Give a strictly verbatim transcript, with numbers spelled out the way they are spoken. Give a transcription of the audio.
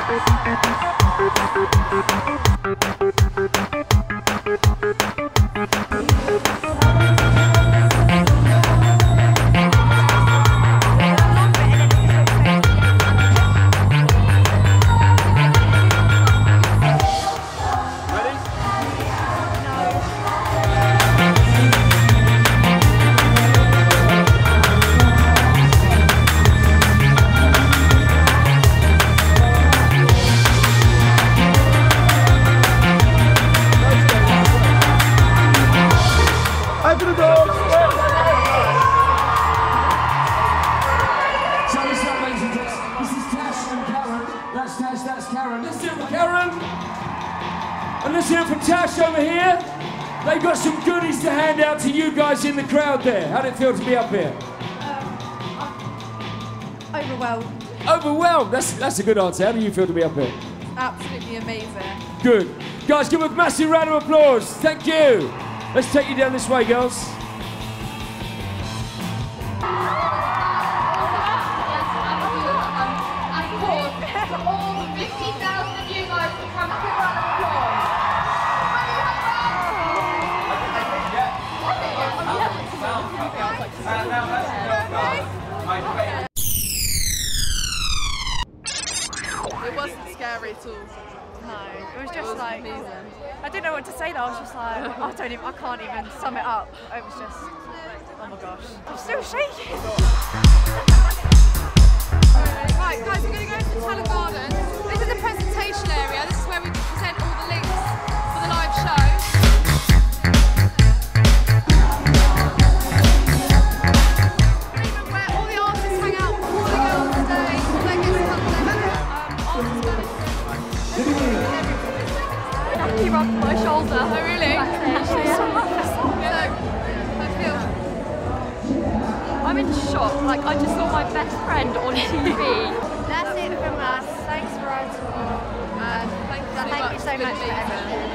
And let's hear it for Tash over here. They've got some goodies to hand out to you guys in the crowd there. How did it feel to be up here? Um, overwhelmed. Overwhelmed? That's, that's a good answer. How do you feel to be up here? Absolutely amazing. Good. Guys, give a massive round of applause. Thank you. Let's take you down this way, girls. It wasn't scary at all. No, it was just it was like amazing. I didn't know what to say though. I was just like, I don't even, I can't even sum it up. It was just, oh my gosh, I'm still shaking. Right, guys, we're going to go to the Talent Garden. This is the presentation area. This is where we present all the links for the live show. He rubbed my shoulder. Oh really? So, I feel. I'm in shock. Like I just saw my best friend on T V. That's it from us. Thanks for our tour. And thank you so thank much. you so much for everything.